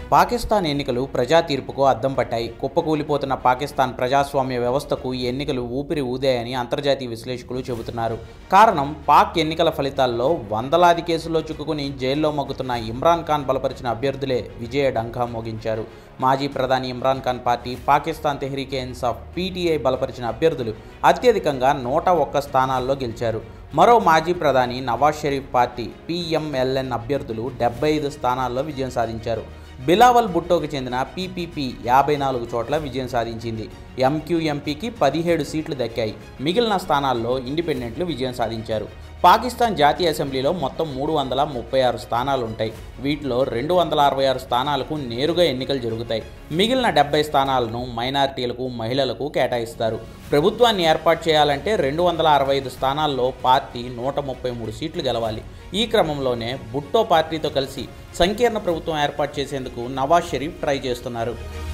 పాకిస్తాన్ ఎన్నికలు ప్రజా తీర్పుకు అద్దం పట్టాయి. కుప్పకూలిపోతున్న పాకిస్తాన్ ప్రజాస్వామ్య వ్యవస్థకు ఈ ఎన్నికలు ఊపిరి ఊదాయని అంతర్జాతీయ విశ్లేషకులు చెబుతున్నారు. కారణం, పాక్ ఎన్నికల ఫలితాల్లో వందలాది కేసుల్లో చిక్కుకుని జైల్లో మగ్గుతున్న ఇమ్రాన్ ఖాన్ బలపరిచిన అభ్యర్థులే విజయ డంకా మోగించారు. మాజీ ప్రధాని ఇమ్రాన్ ఖాన్ పార్టీ పాకిస్తాన్ తెహ్రీకే ఇన్సాఫ్ పీటీఐ బలపరిచిన అభ్యర్థులు అత్యధికంగా 101 స్థానాల్లో గెలిచారు. మరో మాజీ ప్రధాని నవాజ్ షరీఫ్ పార్టీ పీఎంఎల్ఎన్ అభ్యర్థులు 75 స్థానాల్లో విజయం సాధించారు. బిలావల్ భుట్టోకు చెందిన పీపీపీ 54 చోట్ల విజయం సాధించింది. ఎంక్యూఎంపీకి 17 సీట్లు దక్కాయి. మిగిలిన స్థానాల్లో ఇండిపెండెంట్లు విజయం సాధించారు. పాకిస్తాన్ జాతీయ అసెంబ్లీలో మొత్తం 336 స్థానాలుంటాయి. వీటిలో 266 స్థానాలకు నేరుగా ఎన్నికలు జరుగుతాయి. మిగిలిన 70 స్థానాలను మైనారిటీలకు, మహిళలకు కేటాయిస్తారు. ప్రభుత్వాన్ని ఏర్పాటు చేయాలంటే 265 స్థానాల్లో పార్టీ 133 సీట్లు గెలవాలి. ఈ క్రమంలోనే భుట్టో పార్టీతో కలిసి సంకీర్ణ ప్రభుత్వం ఏర్పాటు చేసేందుకు నవాజ్ షరీఫ్ ట్రై చేస్తున్నారు.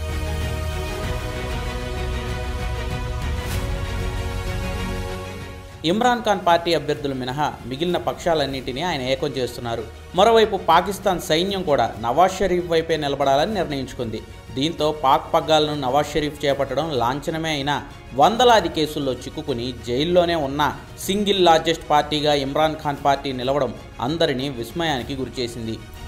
ఇమ్రాన్ ఖాన్ పార్టీ అభ్యర్థులు మినహా మిగిలిన పక్షాలన్నింటినీ ఆయన ఏకం చేస్తున్నారు. మరోవైపు పాకిస్తాన్ సైన్యం కూడా నవాజ్ షరీఫ్ వైపే నిలబడాలని నిర్ణయించుకుంది. దీంతో పాక్ పగ్గాలను నవాజ్ షరీఫ్ చేపట్టడం లాంఛనమే అయినా వందలాది కేసుల్లో చిక్కుకుని జైల్లోనే ఉన్న సింగిల్ లార్జెస్ట్ పార్టీగా ఇమ్రాన్ ఖాన్ పార్టీ నిలవడం అందరినీ విస్మయానికి గురిచేసింది.